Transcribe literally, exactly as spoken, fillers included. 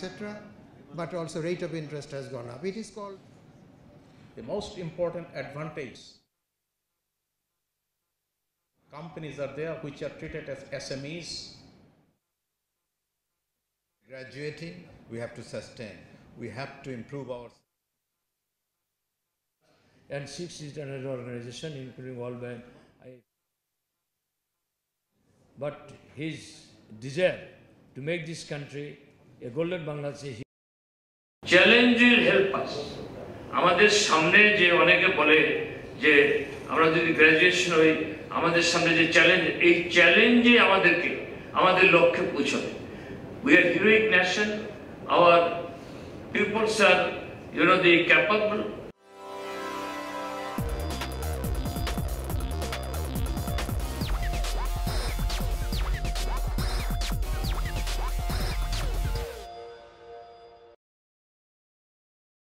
cetera. But also rate of interest has gone up. It is called the most important advantage. Companies are there which are treated as S M Es. Graduating, we have to sustain. We have to improve our. And six is another organization, including World Bank. I, but his desire to make this country a golden Bangladesh. Challenge will help us. আমাদের সামনে যে অনেকে বলে যে আমরা যদি graduation হই আমাদের সামনে যে চ্যালেঞ্জ এই চ্যালেঞ্জে আমাদেরকে আমাদের লক্ষ্যে পৌঁছাবে we are heroic nation our pupils are you know the capable